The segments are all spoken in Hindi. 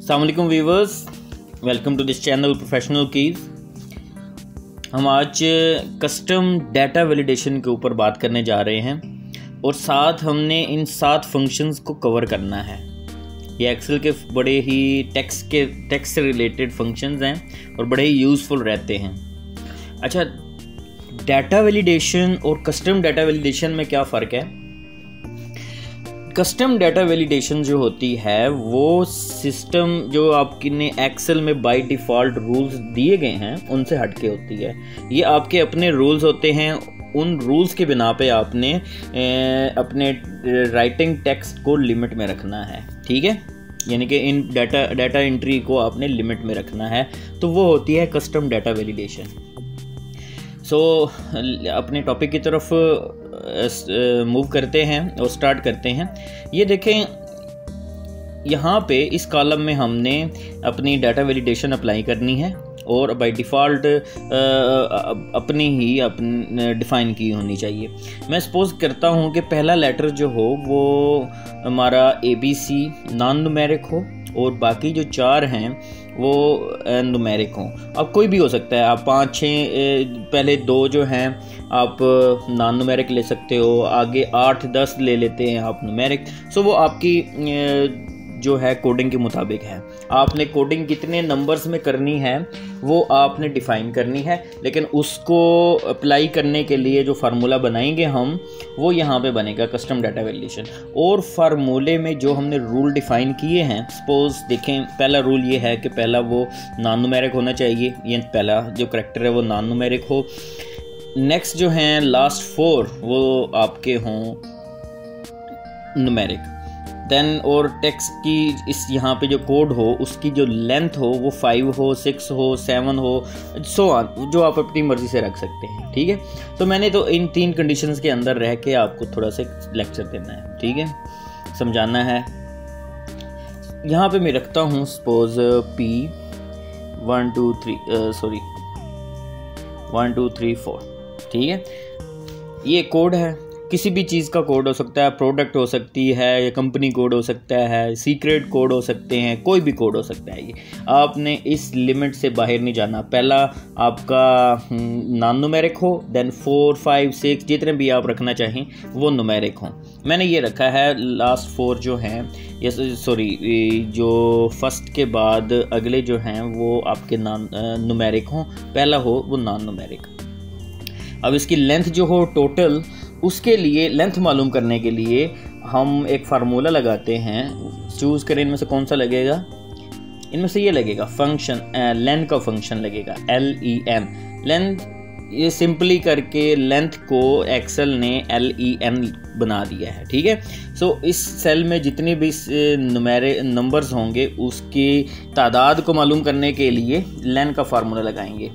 अस्सलाम वालेकुम viewers, welcome to this channel professional keys. हम आज कस्टम डाटा वैलिडेशन के ऊपर बात करने जा रहे हैं और साथ हमने इन 7 फंक्शंस को कवर करना है। ये एक्सेल के बड़े ही टेक्स्ट से रिलेटेड फंक्शंस हैं और बड़े ही यूज़फुल रहते हैं। अच्छा, डाटा वैलिडेशन और कस्टम डाटा वैलिडेशन में क्या फ़र्क है? कस्टम डाटा वैलिडेशन जो होती है वो सिस्टम जो आपने एक्सेल में बाय डिफ़ॉल्ट रूल्स दिए गए हैं उनसे हटके होती है। ये आपके अपने रूल्स होते हैं। उन रूल्स के बिना पे आपने अपने राइटिंग टेक्स्ट को लिमिट में रखना है, ठीक है, यानी कि इन डाटा एंट्री को आपने लिमिट में रखना है, तो वो होती है कस्टम डाटा वैलिडेशन। सो अपने टॉपिक की तरफ मूव करते हैं और स्टार्ट करते हैं। ये देखें, यहाँ पे इस कॉलम में हमने अपनी डाटा वैलिडेशन अप्लाई करनी है और बाय डिफ़ॉल्ट अपनी डिफ़ाइन की होनी चाहिए। मैं सपोज़ करता हूँ कि पहला लेटर जो हो वो हमारा ABC नॉन न्यूमेरिक हो और बाकी जो 4 हैं वो न्यूमेरिक हों। अब कोई भी हो सकता है, आप 5-6 पहले 2 जो हैं आप नॉन न्यूमेरिक ले सकते हो, आगे 8-10 ले लेते हैं आप न्यूमेरिक। सो वो आपकी जो है कोडिंग के मुताबिक है। आपने कोडिंग कितने नंबर्स में करनी है वो आपने डिफ़ाइन करनी है, लेकिन उसको अप्लाई करने के लिए जो फार्मूला बनाएंगे हम वो यहाँ पे बनेगा कस्टम डाटा वैलिडेशन। और फार्मूले में जो हमने रूल डिफ़ाइन किए हैं, सपोज़ देखें, पहला रूल ये है कि पहला वो नॉन न्यूमेरिक होना चाहिए, ये पहला जो करैक्टर है वो नॉन न्यूमेरिक हो। नेक्स्ट जो हैं लास्ट 4 वो आपके हों न्यूमेरिक। देन और टेक्स्ट की इस यहाँ पे जो कोड हो उसकी जो लेंथ हो वो 5 हो, 6 हो, 7 हो, सो ऑन, जो आप अपनी मर्ज़ी से रख सकते हैं, ठीक है। तो मैंने तो इन 3 कंडीशंस के अंदर रह के आपको थोड़ा सा लेक्चर देना है, ठीक है, समझाना है। यहाँ पे मैं रखता हूँ सपोज P 1 2 3 4, ठीक है। ये कोड है, किसी भी चीज़ का कोड हो सकता है, प्रोडक्ट हो सकती है, या कंपनी कोड हो सकता है, सीक्रेट कोड हो सकते हैं, कोई भी कोड हो सकता है। ये आपने इस लिमिट से बाहर नहीं जाना। पहला आपका नॉन न्यूमेरिक हो, देन 4 5 6 जितने भी आप रखना चाहें वो न्यूमेरिक हों। मैंने ये रखा है लास्ट 4 जो हैं, जो फर्स्ट के बाद अगले जो हैं वो आपके नॉन न्यूमेरिक हों, पहला हो वो नॉन न्यूमेरिक। अब इसकी लेंथ जो हो टोटल, उसके लिए लेंथ मालूम करने के लिए हम एक फार्मूला लगाते हैं। चूज़ करें इनमें से कौन सा लगेगा। इनमें से ये लगेगा फंक्शन, लेंथ का फंक्शन लगेगा, LEN लेंथ। ये सिंपली करके लेंथ को एक्सेल ने LEN बना दिया है, ठीक है। सो इस सेल में जितनी भी नंबर्स होंगे उसकी तादाद को मालूम करने के लिए लेन का फार्मूला लगाएंगे।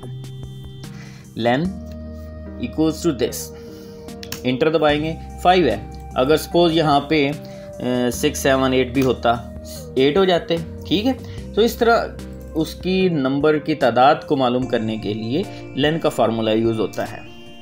LEN equals to this, enter दबाएंगे, 5 है। अगर सपोज यहाँ पे 6 7 8 भी होता, 8 हो जाते, ठीक है। तो इस तरह उसकी नंबर की तादाद को मालूम करने के लिए लेन का फार्मूला यूज़ होता है।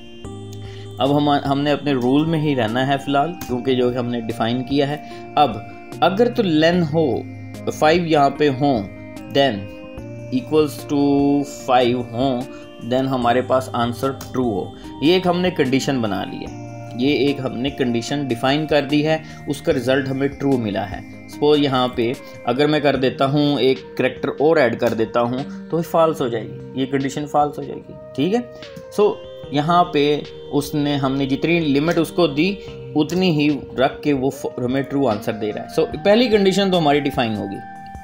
अब हमने अपने रूल में ही रहना है फ़िलहाल, क्योंकि जो हमने डिफ़ाइन किया है। अब अगर तो लेन हो 5 यहाँ पे हों, देन इक्वल्स टू 5 हों, देन हमारे पास आंसर ट्रू हो। ये एक हमने कंडीशन बना ली है, ये एक हमने कंडीशन डिफ़ाइन कर दी है, उसका रिज़ल्ट हमें ट्रू मिला है। सपोज यहाँ पे अगर मैं कर देता हूँ एक करैक्टर और ऐड कर देता हूँ तो फॉल्स हो जाएगी, ये कंडीशन फॉल्स हो जाएगी, ठीक है। सो यहाँ पे हमने जितनी लिमिट उसको दी उतनी ही रख के वो हमें ट्रू आंसर दे रहा है। सो पहली कंडीशन तो हमारी डिफ़ाइन होगी।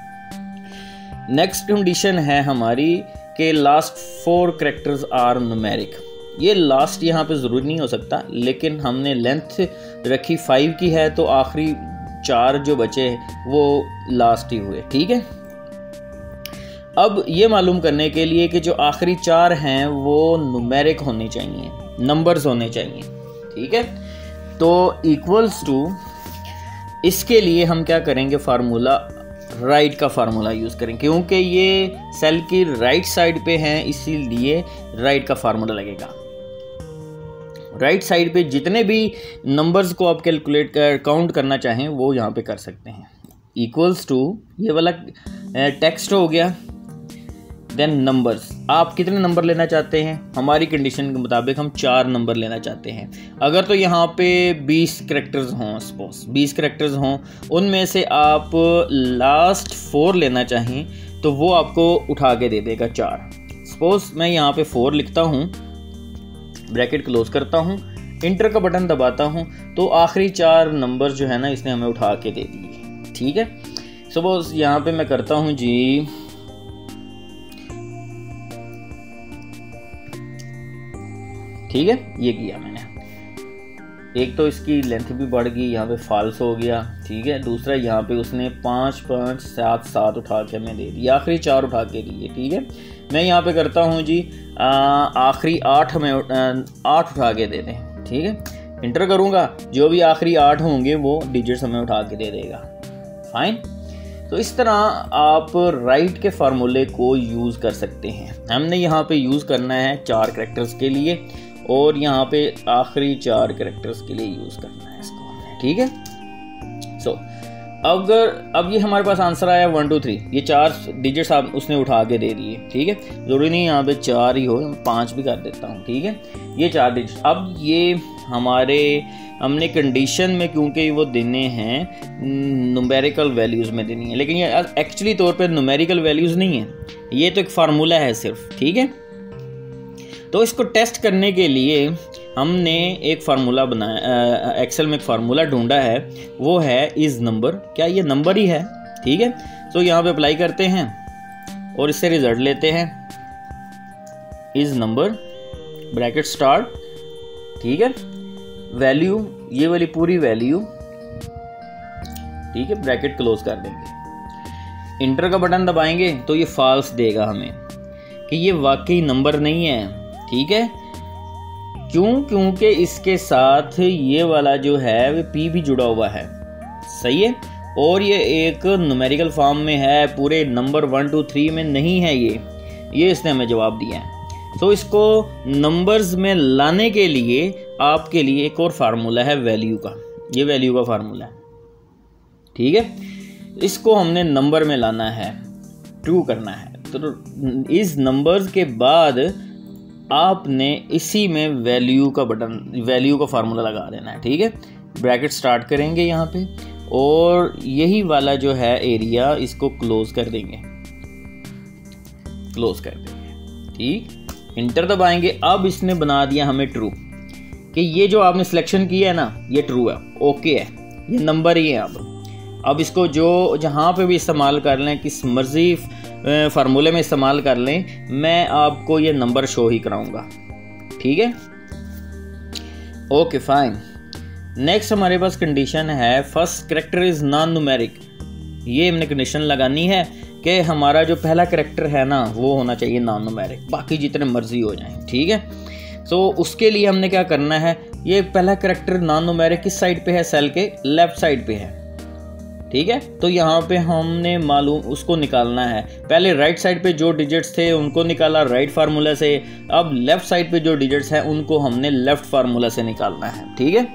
नेक्स्ट कंडीशन है हमारी कि लास्ट 4 करैक्टर्स आर न्यूमेरिक। ये लास्ट यहाँ पे ज़रूरी नहीं हो सकता, लेकिन हमने लेंथ रखी 5 की है तो आखिरी 4 जो बचे वो लास्ट ही हुए, ठीक है। अब ये मालूम करने के लिए कि जो आखिरी 4 हैं वो न्यूमेरिक होने चाहिए, नंबर्स होने चाहिए, ठीक है। तो इक्वल्स टू, इसके लिए हम क्या करेंगे, फार्मूला राइट का फार्मूला यूज़ करें, क्योंकि ये सेल की राइट साइड पे हैं, इसीलिए राइट का फार्मूला लगेगा। राइट साइड पे जितने भी नंबर्स को आप कैलकुलेट काउंट करना चाहें वो यहाँ पे कर सकते हैं। इक्वल्स टू, ये वाला टेक्स्ट हो गया। देन नंबर्स, आप कितने नंबर लेना चाहते हैं? हमारी कंडीशन के मुताबिक हम 4 नंबर लेना चाहते हैं। अगर तो यहाँ पे 20 करैक्टर्स हों, सपोज 20 करैक्टर्स हों, उनमें से आप लास्ट 4 लेना चाहें तो वो आपको उठा के दे देगा 4। सपोज मैं यहाँ पे 4 लिखता हूँ, ब्रैकेट क्लोज करता हूँ, इंटर का बटन दबाता हूँ, तो आखिरी 4 नंबर जो है ना इसने हमें उठा के दे दिए। ठीक है, सपोज यहाँ पे मैं करता हूँ जी ठीक है, ये किया मैंने। एक तो इसकी लेंथ भी बढ़ गई, यहाँ पे फॉल्स हो गया। ठीक है, दूसरा यहाँ पे उसने 5 5 7 7 उठा के हमें दे दिया, आखिरी 4 उठा के दिए। ठीक है, मैं यहाँ पे करता हूँ जी आखिरी 8 हमें 8 उठा के दे दें। ठीक है, इंटर करूँगा, जो भी आखिरी 8 होंगे वो डिजिट्स हमें उठा के दे देगा। फाइन। तो इस तरह आप राइट के फार्मूले को यूज़ कर सकते हैं। हमने यहाँ पे यूज़ करना है 4 करैक्टर्स के लिए, और यहाँ पे आखिरी 4 करैक्टर्स के लिए यूज़ करना है इसको हमने। ठीक है, सो अगर अब ये हमारे पास आंसर आया 1 2 3, ये 4 डिजिट्स आप उसने उठा के दे दिए। ठीक है, ज़रूरी नहीं यहाँ पे 4 ही हो, 5 भी कर देता हूँ। ठीक है, ये 4 डिजिट। अब ये हमने कंडीशन में क्योंकि वो देने हैं न्यूमेरिकल वैल्यूज़ में देनी है, लेकिन ये एक्चुअली तौर पे न्यूमेरिकल वैल्यूज़ नहीं है, ये तो एक फार्मूला है सिर्फ। ठीक है, तो इसको टेस्ट करने के लिए हमने एक फार्मूला बनाया, एक्सेल में एक फार्मूला ढूंढा है, वो है इज़ नंबर। क्या ये नंबर ही है? ठीक है, तो यहाँ पे अप्लाई करते हैं और इससे रिजल्ट लेते हैं। इज़ नंबर, ब्रैकेट स्टार्ट, ठीक है, वैल्यू, ये वाली पूरी वैल्यू, ठीक है, ब्रैकेट क्लोज कर देंगे। इंटर का बटन दबाएंगे तो ये फॉल्स देगा हमें कि ये वाकई नंबर नहीं है। ठीक है, क्यों? क्योंकि इसके साथ ये वाला जो है वो पी भी जुड़ा हुआ है। सही है, और ये एक न्यूमेरिकल फॉर्म में है, पूरे नंबर 1 2 3 में नहीं है ये इसने हमें जवाब दिया है। तो इसको नंबर्स में लाने के लिए आपके लिए एक और फार्मूला है वैल्यू का, ये वैल्यू का फार्मूला है। ठीक है, इसको हमने नंबर में लाना है, ट्रू करना है। तो इस नंबर्स के बाद आपने इसी में वैल्यू का बटन, वैल्यू का फार्मूला लगा देना है। ठीक है, ब्रैकेट स्टार्ट करेंगे यहाँ पे, और यही वाला जो है एरिया इसको क्लोज कर देंगे, क्लोज कर देंगे। ठीक, इंटर दबाएंगे। अब इसने बना दिया हमें ट्रू, कि ये जो आपने सिलेक्शन किया है ना ये ट्रू है, ओके है, ये नंबर ही है। अब इसको जो जहाँ पे भी इस्तेमाल कर लें, किस मर्जी फार्मूले में इस्तेमाल कर लें, मैं आपको ये नंबर शो ही कराऊंगा। ठीक है, ओके फाइन। नेक्स्ट हमारे पास कंडीशन है first character is non numeric. ये हमने कंडीशन लगानी है कि हमारा जो पहला कैरेक्टर है ना वो होना चाहिए नॉन न्यूमेरिक, बाकी जितने मर्जी हो जाएं। ठीक है, तो उसके लिए हमने क्या करना है, ये पहला कैरेक्टर नॉन न्यूमेरिक किस साइड पे है? सेल के लेफ्ट साइड पे है। ठीक है, तो यहाँ पे हमने मालूम उसको निकालना है। पहले राइट साइड पे जो डिजिट्स थे उनको निकाला राइट फार्मूला से, अब लेफ्ट साइड पे जो डिजिट्स हैं उनको हमने लेफ्ट फार्मूला से निकालना है। ठीक है,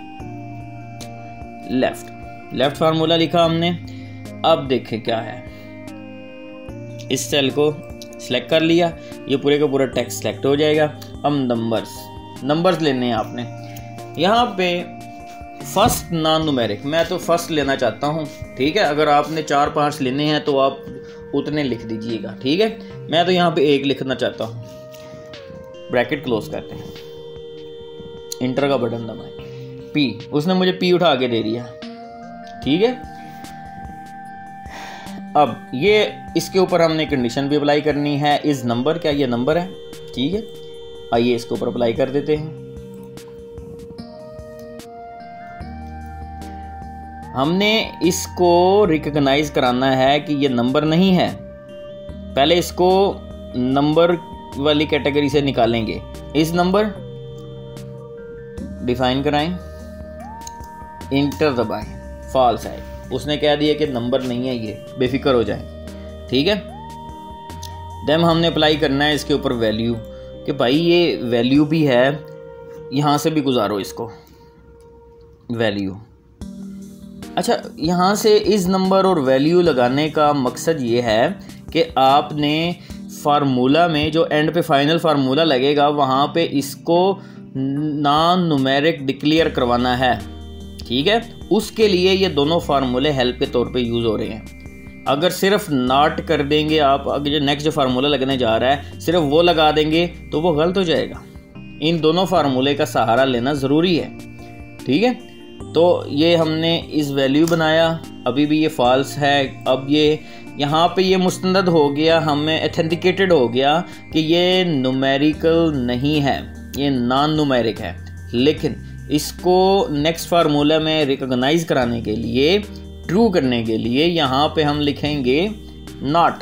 लेफ्ट फार्मूला लिखा हमने। अब देखें क्या है, इस सेल को सिलेक्ट कर लिया, ये पूरे का पूरा टेक्स्ट सिलेक्ट हो जाएगा। अब नंबर्स लेने हैं आपने। यहाँ पे फर्स्ट नॉन न्यूमेरिक, मैं तो फर्स्ट लेना चाहता हूँ। ठीक है, अगर आपने 4 5 लेने हैं तो आप उतने लिख दीजिएगा। ठीक है, मैं तो यहाँ पे 1 लिखना चाहता हूँ। ब्रैकेट क्लोज करते हैं, इंटर का बटन दबाएं। पी, उसने मुझे पी उठा के दे दिया। ठीक है, अब ये इसके ऊपर हमने कंडीशन भी अप्लाई करनी है, इज नंबर, क्या ये नंबर है? ठीक है, आइए इसके ऊपर अप्लाई कर देते हैं। हमने इसको रिकॉग्नाइज कराना है कि ये नंबर नहीं है। पहले इसको नंबर वाली कैटेगरी से निकालेंगे। इस नंबर डिफाइन कराएं, इंटर दबाएं, फॉल्स है, उसने कह दिया कि नंबर नहीं है, ये बेफिक्र हो जाए। ठीक है, देन हमने अप्लाई करना है इसके ऊपर वैल्यू, कि भाई ये वैल्यू भी है, यहाँ से भी गुजारो इसको, वैल्यू अच्छा, यहाँ से इस नंबर और वैल्यू लगाने का मकसद ये है कि आपने फार्मूला में जो एंड पे फाइनल फार्मूला लगेगा वहाँ पे इसको नॉन न्यूमेरिक डिक्लेयर करवाना है, ठीक है। उसके लिए ये दोनों फार्मूले हेल्प के तौर पे यूज़ हो रहे हैं। अगर सिर्फ नॉट कर देंगे आप, अगर जो नेक्स्ट जो फार्मूला लगने जा रहा है सिर्फ वो लगा देंगे तो वो गलत हो जाएगा। इन दोनों फार्मूले का सहारा लेना ज़रूरी है, ठीक है। तो ये हमने इस वैल्यू बनाया, अभी भी ये फॉल्स है। अब ये यहाँ पे ये मुस्तंद हो गया, हमें एथेंटिकेटेड हो गया कि ये न्यूमेरिकल नहीं है, ये नॉन न्यूमेरिक है। लेकिन इसको नेक्स्ट फार्मूला में रिकॉग्नाइज कराने के लिए, ट्रू करने के लिए यहाँ पे हम लिखेंगे नॉट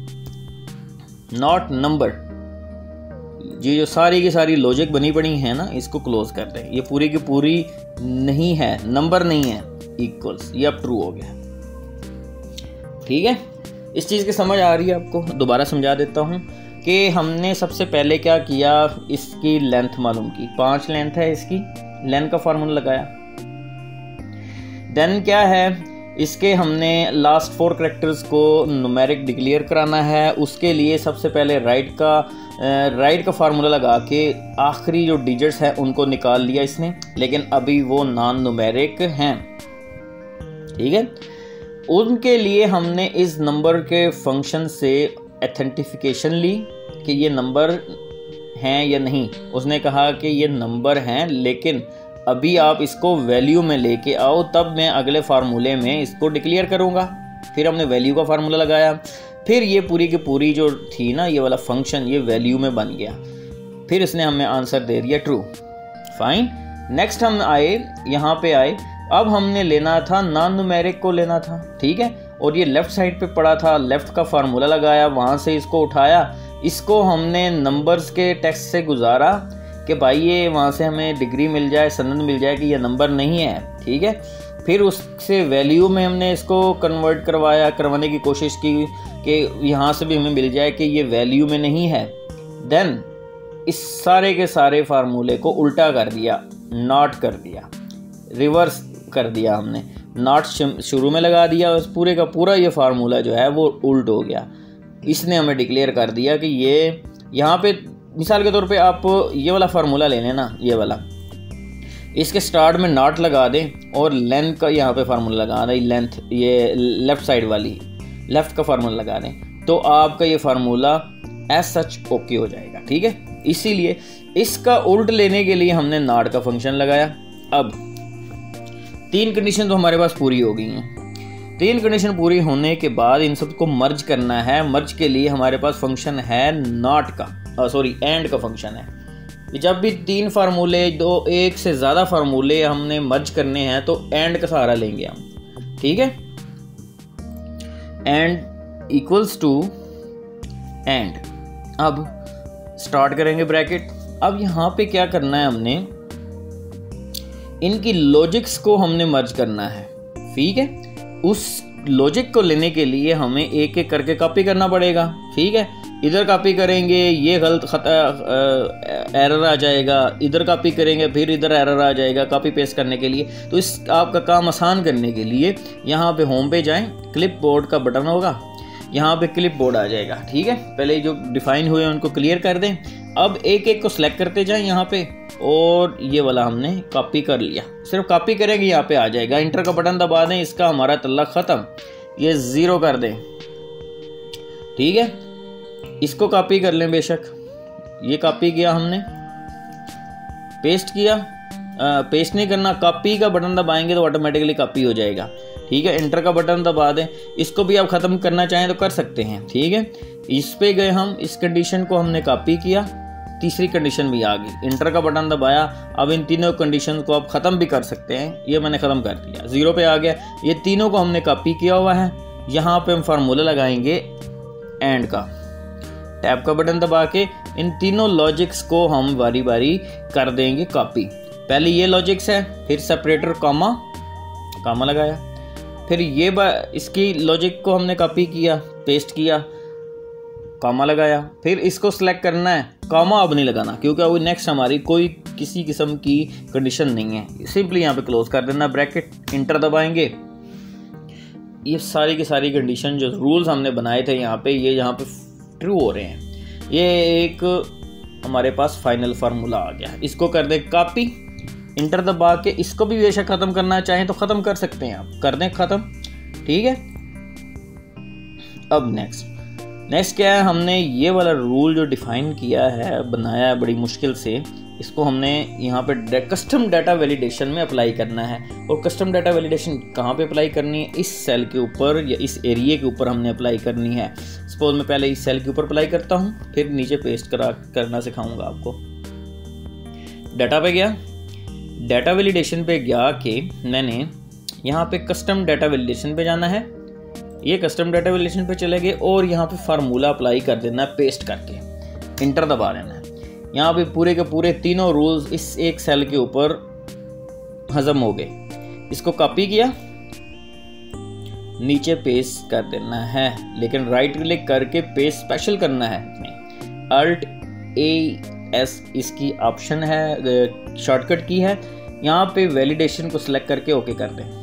नंबर। ये जो सारी की सारी लॉजिक बनी पड़ी है ना, इसको क्लोज कर दें। ये पूरी की पूरी नहीं है, नंबर नहीं है, इक्वल्स, ये अब ट्रू हो गया, ठीक है। इस चीज़ की समझ आ रही है आपको? दोबारा समझा देता हूँ कि हमने सबसे पहले क्या किया, इसकी लेंथ मालूम की, 5 लेंथ है, इसकी लेंथ का फार्मूला लगाया। देन क्या है, इसके हमने लास्ट 4 कैरेक्टर्स को न्यूमेरिक डिक्लेयर कराना है। उसके लिए सबसे पहले राइट का फार्मूला लगा के आखिरी जो डिजिट्स हैं उनको निकाल लिया इसने, लेकिन अभी वो नॉन न्यूमेरिक हैं, ठीक है। उनके लिए हमने इस नंबर के फंक्शन से एथेंटिफिकेशन ली कि ये नंबर हैं या नहीं। उसने कहा कि ये नंबर हैं, लेकिन अभी आप इसको वैल्यू में लेके आओ, तब मैं अगले फार्मूले में इसको डिक्लेयर करूँगा। फिर हमने वैल्यू का फार्मूला लगाया, फिर ये पूरी की पूरी जो थी ना ये वाला फंक्शन, ये वैल्यू में बन गया। फिर इसने हमें आंसर दे दिया ट्रू, फाइन। नेक्स्ट हम आए, यहाँ पे आए, अब हमने लेना था नॉन न्यूमेरिक को लेना था, ठीक है। और ये लेफ़्ट साइड पे पड़ा था, लेफ़्ट का फार्मूला लगाया, वहाँ से इसको उठाया, इसको हमने नंबर्स के टेक्स्ट से गुजारा कि भाई ये वहाँ से हमें डिग्री मिल जाए, सनद मिल जाए कि ये नंबर नहीं है, ठीक है। फिर उससे वैल्यू में हमने इसको कन्वर्ट करवाने की कोशिश की कि यहाँ से भी हमें मिल जाए कि ये वैल्यू में नहीं है। देन इस सारे के सारे फार्मूले को उल्टा कर दिया, नॉट कर दिया, रिवर्स कर दिया हमने, नॉट शुरू में लगा दिया, उस पूरे का पूरा ये फार्मूला जो है वो उल्ट हो गया। इसने हमें डिक्लेयर कर दिया कि ये, यहाँ पे मिसाल के तौर पे आप ये वाला फार्मूला ले लेना, ये वाला, इसके स्टार्ट में नॉट लगा दें और लेंथ का यहाँ पे फार्मूला लगा दें, लेंथ ये लेफ़्ट साइड वाली लेफ़्ट का फार्मूला लगा दें, तो आपका ये फार्मूला एज सच ओके हो जाएगा, ठीक है। इसीलिए इसका उल्ट लेने के लिए हमने नॉट का फंक्शन लगाया। अब 3 कंडीशन तो हमारे पास पूरी हो गई हैं। 3 कंडीशन पूरी होने के बाद इन सबको मर्ज करना है। मर्ज के लिए हमारे पास फंक्शन है नॉट का, एंड का फंक्शन है। जब भी 3 फार्मूले, एक से ज़्यादा फार्मूले हमने मर्ज करने हैं तो एंड का सहारा लेंगे हम, ठीक है। एंड इक्वल्स टू एंड, अब स्टार्ट करेंगे ब्रैकेट। अब यहाँ पे क्या करना है, हमने इनकी लॉजिक्स को हमने मर्ज करना है, ठीक है। उस लॉजिक को लेने के लिए हमें एक एक करके कॉपी करना पड़ेगा, ठीक है। इधर कॉपी करेंगे, ये गलत एरर आ जाएगा, इधर कॉपी करेंगे, फिर इधर एरर आ जाएगा कॉपी पेस्ट करने के लिए। तो इस आपका काम आसान करने के लिए यहाँ पे होम पे जाएं, क्लिप बोर्ड का बटन होगा, यहाँ पे क्लिप बोर्ड आ जाएगा, ठीक है। पहले जो डिफाइन हुए उनको क्लियर कर दें। अब एक एक को सिलेक्ट करते जाएं यहाँ पे, और ये वाला हमने कॉपी कर लिया। सिर्फ कॉपी करेंगे, यहाँ पे आ जाएगा, इंटर का बटन दबा दें, इसका हमारा तल्ला ख़त्म, ये 0 कर दें, ठीक है। इसको कॉपी कर लें, बेशक ये कॉपी किया हमने, पेस्ट किया, पेस्ट नहीं करना, कॉपी का बटन दबाएंगे तो ऑटोमेटिकली कॉपी हो जाएगा, ठीक है। इंटर का बटन दबा दें, इसको भी आप ख़त्म करना चाहें तो कर सकते हैं, ठीक है। इस पे गए हम, इस कंडीशन को हमने कॉपी किया, तीसरी कंडीशन भी आ गई, इंटर का बटन दबाया। अब इन तीनों कंडीशन को आप ख़त्म भी कर सकते हैं, ये मैंने ख़त्म कर दिया, 0 पे आ गया। ये तीनों को हमने कॉपी किया हुआ है। यहाँ पे हम फार्मूला लगाएंगे एंड का, टैब का बटन दबा के इन तीनों लॉजिक्स को हम बारी बारी कर देंगे कॉपी। पहले ये लॉजिक्स है, फिर सेपरेटर कामा लगाया, फिर ये इसकी लॉजिक को हमने कॉपी किया, पेस्ट किया, कामा लगाया, फिर इसको सिलेक्ट करना है, कामा अब नहीं लगाना क्योंकि वो नेक्स्ट हमारी कोई किसी किस्म की कंडीशन नहीं है। सिंपली यहाँ पे क्लोज कर देना ब्रैकेट, इंटर दबाएंगे, ये सारी की सारी कंडीशन जो रूल्स हमने बनाए थे यहाँ पे, ये यहाँ पे ट्रू हो रहे हैं। ये एक हमारे पास फाइनल फार्मूला आ गया। इसको कर दें कॉपी, इंटर दबा के इसको भी बेशक ख़त्म करना चाहें तो ख़त्म कर सकते हैं, आप कर दें ख़त्म, ठीक है। अब नेक्स्ट क्या है, हमने ये वाला रूल जो डिफाइन किया है, बनाया है बड़ी मुश्किल से, इसको हमने यहाँ पे कस्टम डाटा वैलिडेशन में अप्लाई करना है। और कस्टम डाटा वैलिडेशन कहाँ पे अप्लाई करनी है, इस सेल के ऊपर या इस एरिया के ऊपर हमने अप्लाई करनी है। सपोज मैं पहले इस सेल के ऊपर अप्लाई करता हूँ, फिर नीचे पेस्ट करना सिखाऊंगा आपको। डाटा पे गया, डाटा वैलिडेशन पे गया कि मैंने यहाँ पे कस्टम डाटा वैलिडेशन पे जाना है। ये कस्टम डाटा वैलिडेशन पे चले गए और यहाँ पे फार्मूला अप्लाई कर देना है पेस्ट करके, इंटर दबा देना है। यहाँ पे पूरे के पूरे तीनों रूल्स इस एक सेल के ऊपर हजम हो गए। इसको कॉपी किया, नीचे पेस्ट कर देना है, लेकिन राइट क्लिक करके पेस्ट स्पेशल करना है। इसमें Alt A S इसकी ऑप्शन है, शॉर्टकट की है। यहाँ पे वैलिडेशन को सिलेक्ट करके ओके कर दें।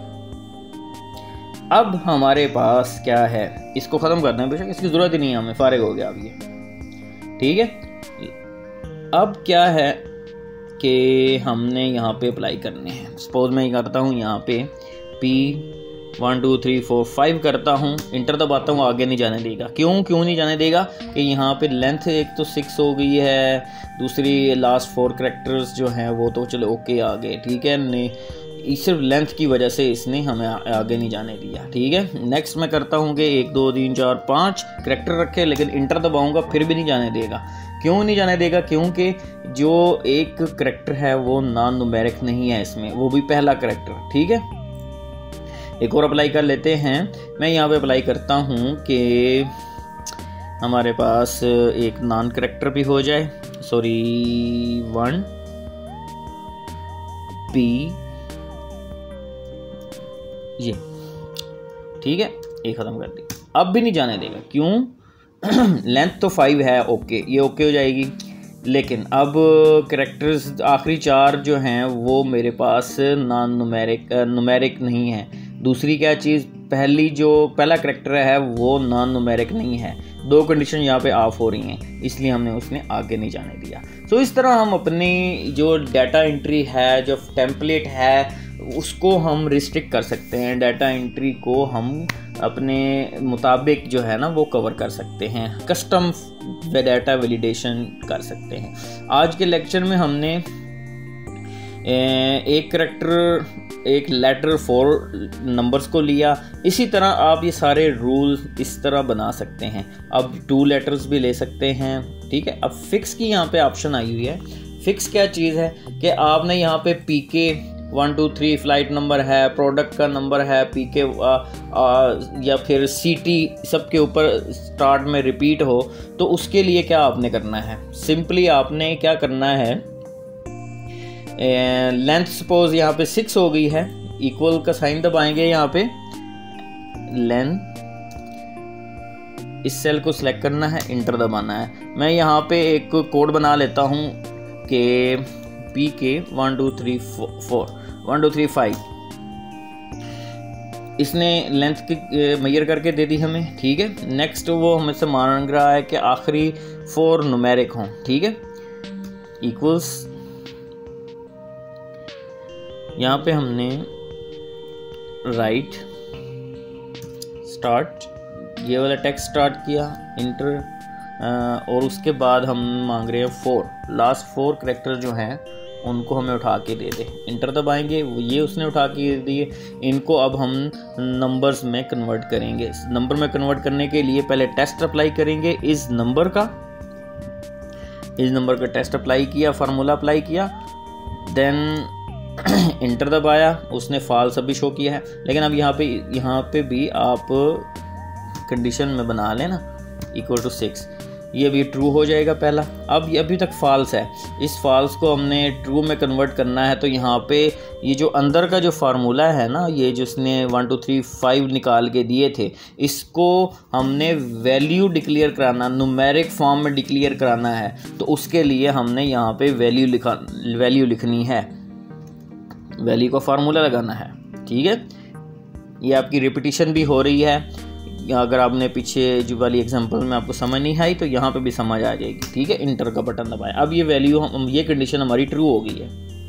अब हमारे पास क्या है, इसको ख़त्म करना है, बेशक इसकी ज़रूरत ही नहीं है हमें, फारिग हो गया अब ये, ठीक है। अब क्या है कि हमने यहाँ पे अप्लाई करने हैं। सपोज मैं करता हूँ यहाँ पे P 1 2 3 4 5 करता हूँ, इंटर दबाता हूँ, आगे नहीं जाने देगा। क्यों नहीं जाने देगा कि यहाँ पे लेंथ एक तो 6 हो गई है, दूसरी लास्ट 4 कैरेक्टर्स जो हैं वो तो चलो ओके आ गए, ठीक है। नहीं, सिर्फ लेंथ की वजह से इसने हमें आगे नहीं जाने दिया, ठीक है। नेक्स्ट मैं करता हूँ कि 1 2 3 4 5 कैरेक्टर रखे, लेकिन इंटर दबाऊंगा फिर भी नहीं जाने देगा। क्यों नहीं जाने देगा, क्योंकि जो एक कैरेक्टर है वो नॉन न्यूमेरिक नहीं है इसमें, वो भी पहला कैरेक्टर, ठीक है। एक और अप्लाई कर लेते हैं। मैं यहाँ पे अप्लाई करता हूँ कि हमारे पास एक नॉन कैरेक्टर भी हो जाए, सॉरी 1 P ये, ठीक है, ये ख़त्म कर दी। अब भी नहीं जाने देगा, क्यों? लेंथ तो 5 है, ओके, ये ओके हो जाएगी। लेकिन अब कैरेक्टर्स आखिरी 4 जो हैं वो मेरे पास नॉन न्यूमेरिक नहीं है। दूसरी क्या चीज़, पहला कैरेक्टर है वो नॉन न्यूमेरिक नहीं है। 2 कंडीशन यहाँ पे ऑफ हो रही हैं, इसलिए हमने उसने आगे नहीं जाने दिया। सो इस तरह हम अपनी जो डाटा एंट्री है, जो टेम्पलेट है, उसको हम रिस्ट्रिक्ट कर सकते हैं। डाटा एंट्री को हम अपने मुताबिक जो है ना वो कवर कर सकते हैं, कस्टम डाटा वैलिडेशन कर सकते हैं। आज के लेक्चर में हमने एक कैरेक्टर, एक लेटर 4 नंबर्स को लिया। इसी तरह आप ये सारे रूल इस तरह बना सकते हैं। अब 2 लेटर्स भी ले सकते हैं, ठीक है। अब फिक्स की यहाँ पे ऑप्शन आई हुई है। फिक्स क्या चीज़ है कि आपने यहाँ पे PK 1 2 3 फ्लाइट नंबर है, प्रोडक्ट का नंबर है, PK या फिर CT सबके ऊपर स्टार्ट में रिपीट हो, तो उसके लिए क्या आपने करना है, सिंपली आपने क्या करना है, लेंथ सपोज यहाँ पे 6 हो गई है, इक्वल का साइन दबाएंगे, यहाँ पे लेंथ, इस सेल को सिलेक्ट करना है, इंटर दबाना है। मैं यहाँ पे एक कोड बना लेता हूँ कि PK 1 2 3 4 1 2 3 5, इसने लेंथ की मेजर करके दे दी हमें, ठीक है। नेक्स्ट वो हमें से मांग रहा है कि आखिरी 4 न्यूमेरिक हों, ठीक है, इक्वल्स। यहाँ पे हमने राइट स्टार्ट, ये वाला टेक्स्ट स्टार्ट किया, इंटर, और उसके बाद हम मांग रहे हैं 4, लास्ट 4 कैरेक्टर जो हैं उनको हमें उठा के दे दे, इंटर दबाएंगे, ये उसने उठा के दे दिए। इनको अब हम नंबर्स में कन्वर्ट करेंगे। नंबर में कन्वर्ट करने के लिए पहले टेस्ट अप्लाई करेंगे इस नंबर का टेस्ट अप्लाई किया, फार्मूला अप्लाई किया, देन इंटर दबाया, उसने फॉल्स अभी शो किया है। लेकिन अब यहाँ पे भी आप कंडीशन में बना लेना इक्वल टू 6, ये भी ट्रू हो जाएगा पहला। अब ये अभी तक फॉल्स है, इस फॉल्स को हमने ट्रू में कन्वर्ट करना है। तो यहाँ पे ये जो अंदर का जो फार्मूला है ना, ये जिसने 1 2 3 5 निकाल के दिए थे, इसको हमने वैल्यू डिक्लेयर कराना, न्यूमेरिक फॉर्म में डिक्लेयर कराना है। तो उसके लिए हमने यहाँ पे वैल्यू लिखनी है, वैल्यू का फार्मूला लगाना है, ठीक है। ये आपकी रिपीटिशन भी हो रही है। अगर आपने पीछे जो वाली एग्जांपल में आपको समझ नहीं आई तो यहाँ पे भी समझ आ जाएगी, ठीक है। इंटर का बटन दबाएं। अब ये वैल्यू हम ये कंडीशन हमारी ट्रू हो गई है।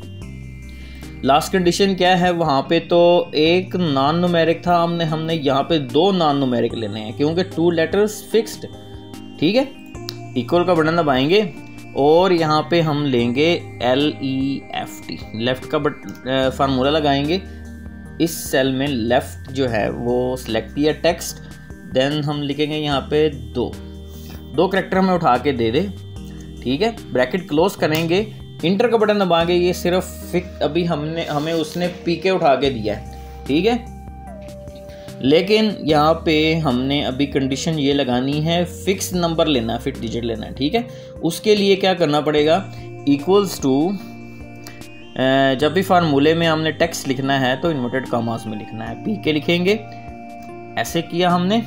लास्ट कंडीशन क्या है, वहाँ पे तो एक नॉन न्यूमेरिक था, हमने यहाँ पे 2 नॉन न्यूमेरिक लेने हैं क्योंकि 2 लेटर्स फिक्स्ड, ठीक है। इक्वल का बटन दबाएंगे और यहाँ पे हम लेंगे LEFT, लेफ्ट का फार्मूला लगाएंगे। इस सेल में लेफ्ट जो है वो सिलेक्ट किया टेक्स्ट, देन हम लिखेंगे यहाँ पे 2 करैक्टर हमें उठा के दे दे, ठीक है। ब्रैकेट क्लोज करेंगे, इंटर का बटन दबाएंगे। ये सिर्फ अभी हमें उसने पीके उठा के दिया है, ठीक है। लेकिन यहाँ पे हमने अभी कंडीशन ये लगानी है, फिक्स नंबर लेना है, फिक्स डिजिट लेना है, ठीक है। उसके लिए क्या करना पड़ेगा, इक्वल्स टू, जब भी फार्मूले में हमने टेक्स्ट लिखना है तो इन्वर्टेड कॉमास में लिखना है, पीके लिखेंगे, ऐसे किया हमने,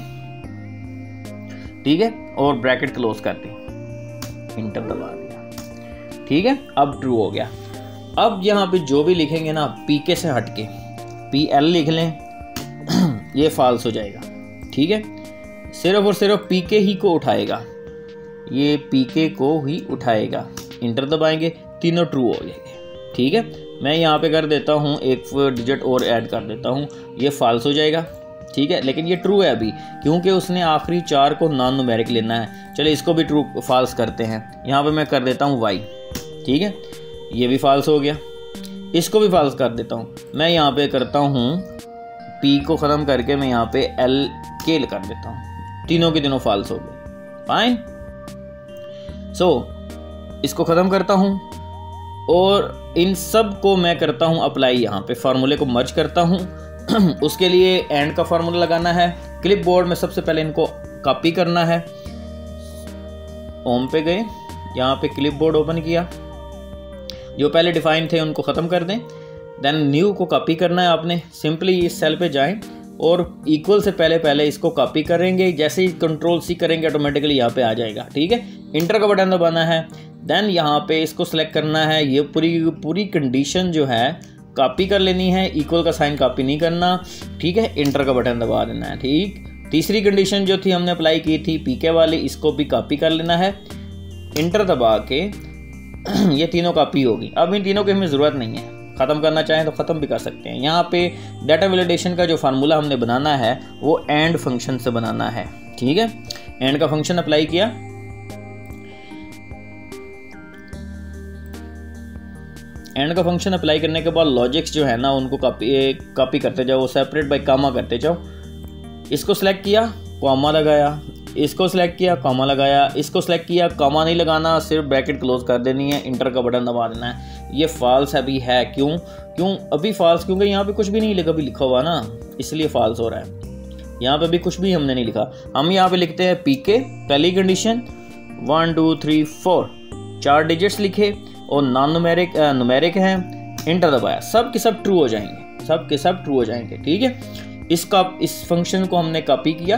ठीक है, और ब्रैकेट क्लोज कर दी, इंटर दबा दिया, ठीक है। अब ट्रू हो गया। अब यहाँ पे जो भी लिखेंगे ना पीके से हटके PL लिख लें, ये फॉल्स हो जाएगा, ठीक है। सिर्फ और सिर्फ पीके ही को उठाएगा, ये पीके को ही उठाएगा, इंटर दबाएंगे, तीनों ट्रू हो जाएंगे, ठीक है। मैं यहाँ पे कर देता हूँ, एक डिजिट और ऐड कर देता हूँ, ये फॉल्स हो जाएगा, ठीक है। लेकिन ये ट्रू है अभी क्योंकि उसने आखिरी 4 को नॉन न्यूमेरिक लेना है। चलिए इसको भी ट्रू फॉल्स करते हैं, यहाँ पे मैं कर देता हूँ Y, ठीक है, ये भी फॉल्स हो गया। इसको भी फॉल्स कर देता हूँ, मैं यहाँ पे करता हूँ P को ख़त्म करके मैं यहाँ पे LK कर देता हूँ, तीनों के तीनों फॉल्स हो गए, फाइन। सो इसको ख़त्म करता हूँ और इन सब को मैं करता हूँ अप्लाई, यहाँ पे फार्मूले को मर्ज करता हूँ। उसके लिए एंड का फार्मूला लगाना है, क्लिप बोर्ड में सबसे पहले इनको कॉपी करना है, होम पे गए, यहाँ पे क्लिप बोर्ड ओपन किया, जो पहले डिफाइन थे उनको ख़त्म कर दें, देन न्यू को कॉपी करना है आपने, सिंपली इस सेल पे जाएं और इक्वल से पहले इसको कॉपी करेंगे, जैसे ही कंट्रोल C करेंगे ऑटोमेटिकली यहाँ पे आ जाएगा, ठीक है। इंटर का बटन दबाना है, देन यहाँ पे इसको सिलेक्ट करना है, ये पूरी कंडीशन जो है कॉपी कर लेनी है, इक्वल का साइन कॉपी नहीं करना, ठीक है। इंटर का बटन दबा देना है, ठीक। तीसरी कंडीशन जो थी हमने अप्लाई की थी पीके वाली, इसको भी कॉपी कर लेना है, इंटर दबा के ये तीनों कॉपी होगी। अब इन तीनों की हमें ज़रूरत नहीं है, ख़त्म करना चाहें तो ख़त्म भी कर सकते हैं। यहाँ पे डाटा वैलिडेशन का जो फार्मूला हमने बनाना है वो एंड फंक्शन से बनाना है, ठीक है। एंड का फंक्शन अप्लाई किया, एंड का फंक्शन अप्लाई करने के बाद लॉजिक्स जो है ना उनको कॉपी करते जाओ, सेपरेट बाय कामा करते जाओ। इसको सिलेक्ट किया, कॉमा लगाया, इसको सिलेक्ट किया, कॉमा लगाया, इसको सिलेक्ट किया, कॉमा नहीं लगाना, सिर्फ ब्रैकेट क्लोज कर देनी है, इंटर का बटन दबा देना है। ये फॉल्स अभी है, क्यों अभी फॉल्स, क्योंकि यहाँ पे कुछ भी नहीं लिखा, अभी लिखा हुआ ना, इसलिए फॉल्स हो रहा है। यहाँ पे भी कुछ भी हमने नहीं लिखा, हम यहाँ पे लिखते हैं पीके, पहली कंडीशन 1 2 3 4, 4 डिजिट्स लिखे और नॉन न्यूमेरिक हैं, इंटर दबाया, सब के सब ट्रू हो जाएंगे, सब के सब ट्रू हो जाएंगे, ठीक है। इस फंक्शन को हमने कॉपी किया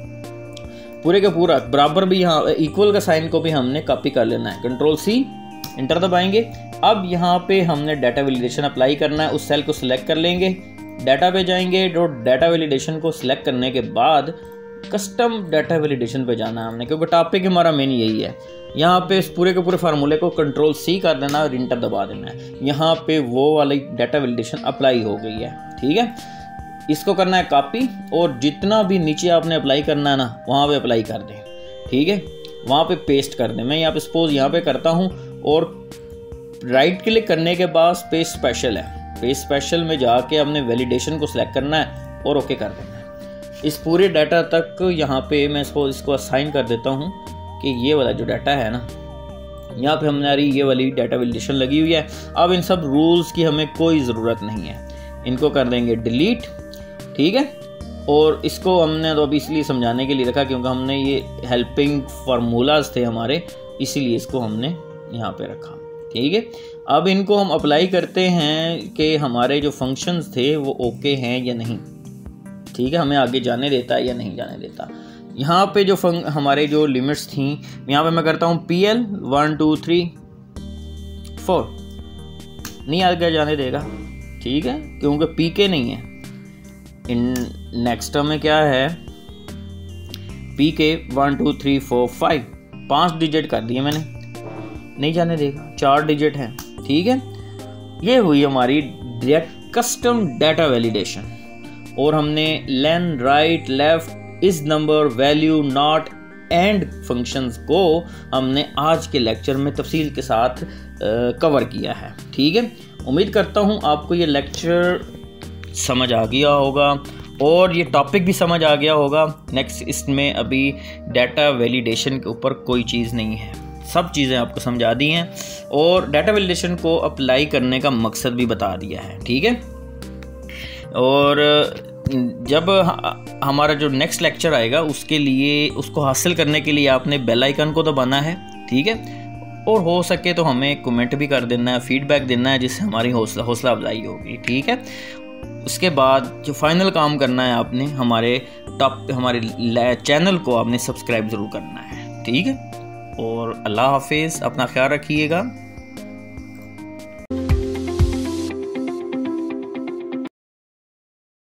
पूरे का पूरा, बराबर भी यहाँ इक्वल का साइन को भी हमने कॉपी कर लेना है, कंट्रोल C, इंटर दबाएंगे। अब यहाँ पे हमने डाटा वैलिडेशन अप्लाई करना है, उस सेल को सिलेक्ट कर लेंगे, डाटा पे जाएंगे, डाटा वैलिडेशन को सिलेक्ट करने के बाद कस्टम डाटा वैलिडेशन पे जाना है हमने, क्योंकि टॉपिक हमारा मेन यही है। यहाँ पे इस पूरे के पूरे फार्मूले को कंट्रोल C कर देना और इंटर दबा देना है, यहाँ पे वो वाली डाटा वैलिडेशन अप्लाई हो गई है, ठीक है। इसको करना है कॉपी और जितना भी नीचे आपने अप्लाई करना है ना वहाँ पे अप्लाई कर दें, ठीक है, वहाँ पे पेस्ट कर दें। मैं यहाँ पे सपोज यहाँ पे करता हूँ और राइट क्लिक करने के बाद पेस्ट स्पेशल है, पेस्ट स्पेशल में जाके हमने वैलिडेशन को सिलेक्ट करना है और ओके कर देना है। इस पूरे डाटा तक यहाँ पे मैं सपोज इसको असाइन कर देता हूँ कि ये वाला जो डाटा है ना, यहाँ पे हमारी ये वाली डाटा वैलिडेशन लगी हुई है। अब इन सब रूल्स की हमें कोई ज़रूरत नहीं है, इनको कर देंगे डिलीट, ठीक है। और इसको हमने तो अभी इसलिए समझाने के लिए रखा क्योंकि हमने ये हेल्पिंग फार्मूलाज थे हमारे, इसीलिए इसको हमने यहाँ पे रखा, ठीक है। अब इनको हम अप्लाई करते हैं कि हमारे जो फंक्शंस थे वो ओके हैं या नहीं, ठीक है, हमें आगे जाने देता है या नहीं जाने देता। यहाँ पे जो हमारे जो लिमिट्स थी, यहाँ पे मैं करता हूँ PL 1 2 3 4, नहीं आगे जाने देगा, ठीक है, क्योंकि पीके नहीं है, इन नेक्स्ट में क्या है, PK 1 2 3 4 5, 5 डिजिट कर दिए मैंने, नहीं जाने देगा, 4 डिजिट है। ठीक है, ये हुई हमारी कस्टम डाटा वैलिडेशन। और हमने LEN, right, left, is number, value, not, and functions को हमने आज के लेक्चर में तफसील के साथ कवर किया है। ठीक है, उम्मीद करता हूँ आपको ये लेक्चर समझ आ गया होगा और ये टॉपिक भी समझ आ गया होगा। नेक्स्ट इसमें अभी डाटा वैलिडेशन के ऊपर कोई चीज़ नहीं है, सब चीज़ें आपको समझा दी हैं और डाटा वैलिडेशन को अप्लाई करने का मकसद भी बता दिया है। ठीक है, और जब हमारा जो नेक्स्ट लेक्चर आएगा उसके लिए, उसको हासिल करने के लिए आपने बेल आइकन को दबाना है। ठीक है, और हो सके तो हमें कमेंट भी कर देना है, फीडबैक देना है, जिससे हमारी हौसला अफजाई होगी। ठीक है, उसके बाद जो फाइनल काम करना है आपने, हमारे चैनल को आपने सब्सक्राइब ज़रूर करना है। ठीक है, और अल्लाह हाफिज़, अपना ख्याल रखिएगा।